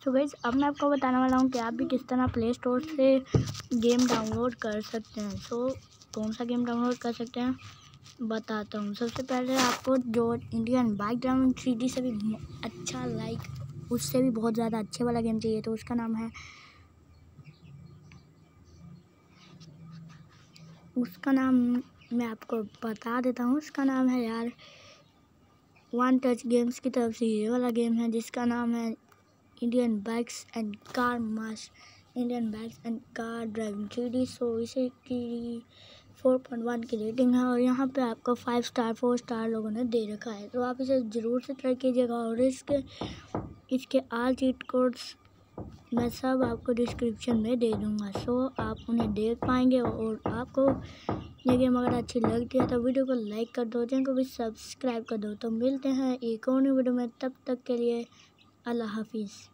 तो गाइस अब मैं आपको बताने वाला हूँ कि आप भी किस तरह प्ले स्टोर से गेम डाउनलोड कर सकते हैं। सो कौन सा गेम डाउनलोड कर सकते हैं बताता हूँ। सबसे पहले आपको जो इंडियन बाइक ड्राइविंग 3D से भी अच्छा उससे भी बहुत ज़्यादा अच्छे वाला गेम चाहिए, तो उसका नाम मैं आपको बता देता हूँ। उसका नाम है यार वन टच गेम्स की तरफ से ये वाला गेम है, जिसका नाम है Indian bikes and car driving 3D। So इसे की 4.1 की रेटिंग है और यहाँ पे आपको 5 स्टार 4 स्टार लोगों ने दे रखा है, तो आप इसे ज़रूर से ट्राई कीजिएगा। और इसके ऑल चीट कोड्स मैं सब आपको डिस्क्रिप्शन में दे दूँगा, सो आप उन्हें देख पाएंगे। और आपको ये गेम अगर अच्छी लगती है तो वीडियो को लाइक कर दो, चैनल को भी सब्सक्राइब कर दो। तो मिलते हैं एक और वीडियो में, तब तक के लिए अल्लाह हाफिज़।